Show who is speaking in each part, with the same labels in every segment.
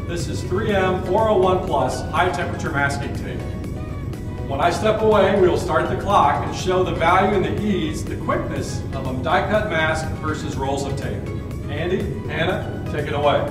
Speaker 1: This is 3M 401 Plus high temperature masking tape. When I step away, we will start the clock and show the value and the ease, the quickness of a die cut mask versus rolls of tape. Andy, Hannah, take it away.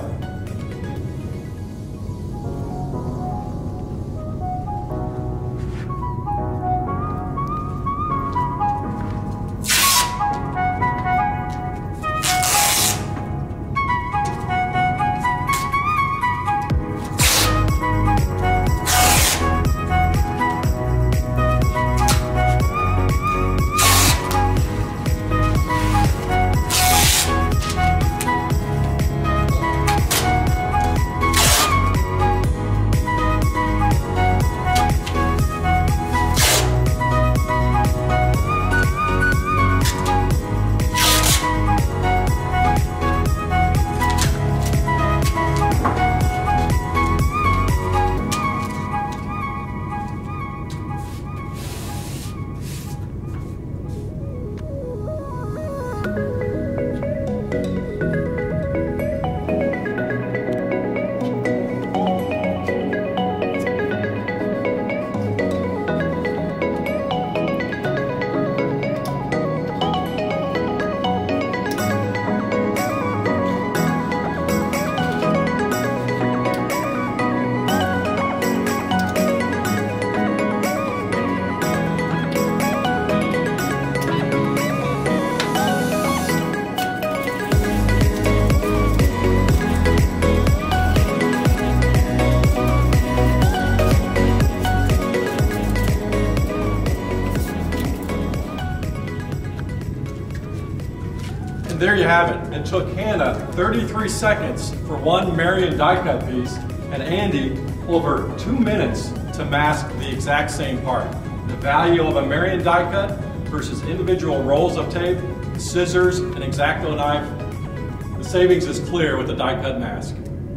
Speaker 1: There you have it. It took Hannah 33 seconds for one Marion die cut piece and Andy over 2 minutes to mask the exact same part. The value of a Marion die cut versus individual rolls of tape, scissors, and X-Acto knife. The savings is clear with the die cut mask.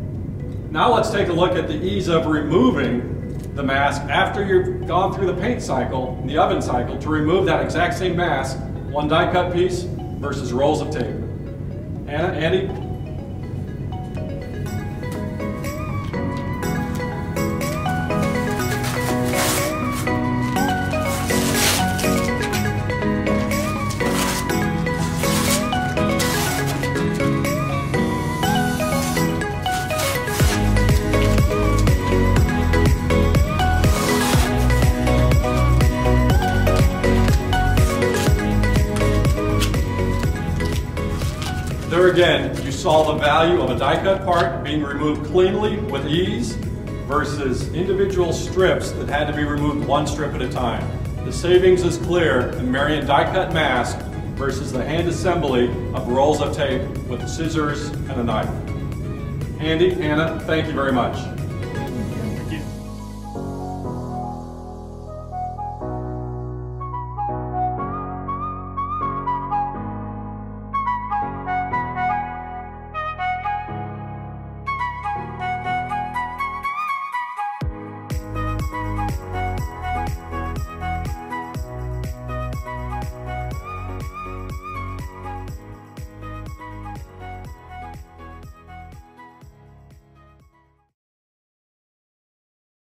Speaker 1: Now let's take a look at the ease of removing the mask after you've gone through the paint cycle, the oven cycle, to remove that exact same mask, one die cut piece versus rolls of tape. Hannah, Andy? There again, you saw the value of a die cut part being removed cleanly with ease versus individual strips that had to be removed one strip at a time. The savings is clear in Marion die cut mask versus the hand assembly of rolls of tape with scissors and a knife. Andy, Hannah, thank you very much.